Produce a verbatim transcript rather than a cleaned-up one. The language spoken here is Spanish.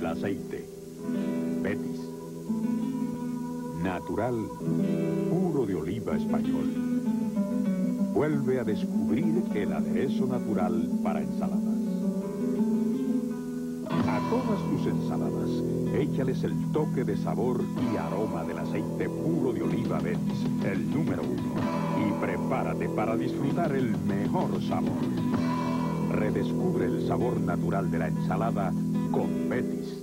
el aceite. Betis. Natural, puro de oliva español. Vuelve a descubrir el aderezo natural para ensaladas. A todas tus ensaladas, échales el toque de sabor y aroma del aceite puro de oliva Betis, el número uno. Y prepárate para disfrutar el mejor sabor. Redescubre el sabor natural de la ensalada con Betis.